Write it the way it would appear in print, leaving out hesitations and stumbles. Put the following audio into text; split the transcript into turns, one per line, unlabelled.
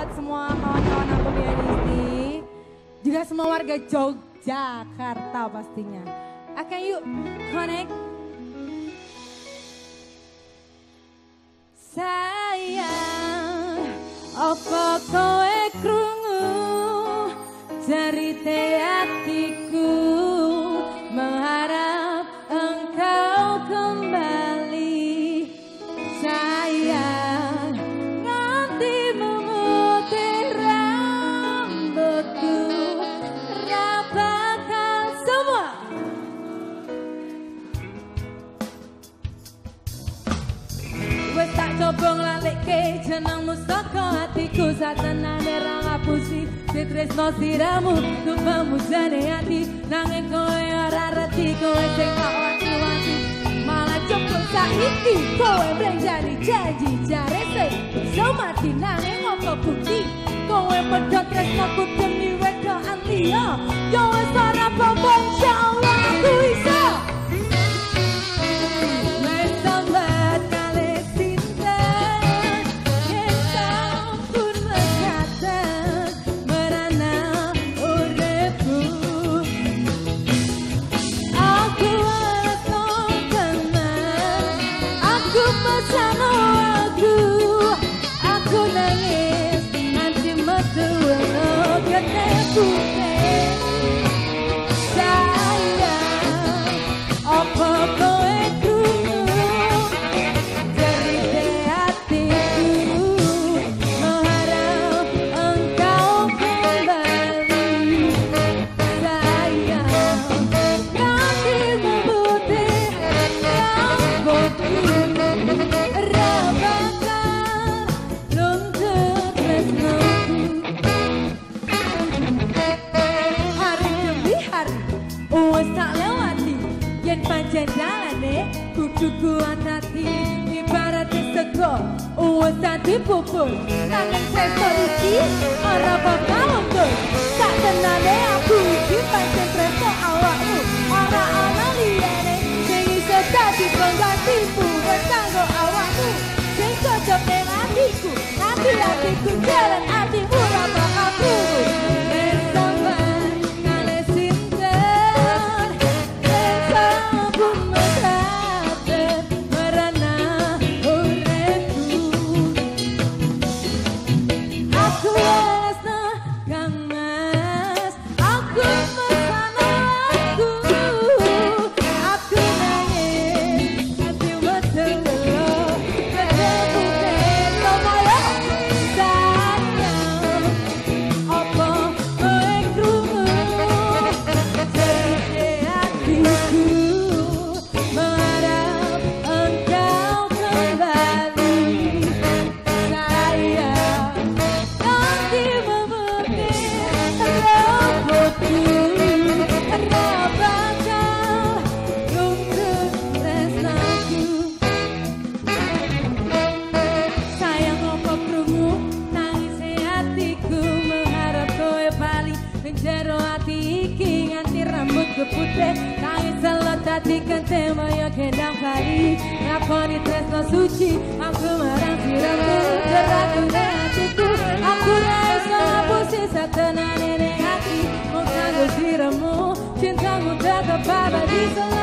buat semua kawan-kawan aku di sini. Juga semua warga Yogyakarta pastinya. Oke yuk, connect. Sayang, apa kowe krungu cerita hatiku, mengharap engkau kembali. Sayang, nanti memutih rambutku, rapatkan semua. Wes tak coba nglalikke jenengmu saka hatiku, satenane ra ngapusi tresno siramu, tumpamu jane ati, nanging kowe ora reti, kowe sing tak wanti-wanti, malah jemput saiki kowe mlenjani janji jare sing iso mati, nanging apa bukti kowe pedhot tresnoku demi wedokan liya. Yo wis ora apa-apa, insyaallah aku iso. Kudu hati ibarat sego wis dadi bubur, nanging seso iki ora bakal undur. Sak tenane aku iki pancen tresno awakmu, ora ana liyane sing iso dadi penggantimu. Wes kanggo awakmu sing cocok ning atiku, nanti atiku jalan atimu ora bakal turu. Putih, nangis selalu tadi kentema yang kendang kali. Ngakoni tresno suci, aku marang siramu, geraku ning hatiku. Aku rasa ngapusi satenane ning hati, mung kanggo siramu, cintamu tetap abadi.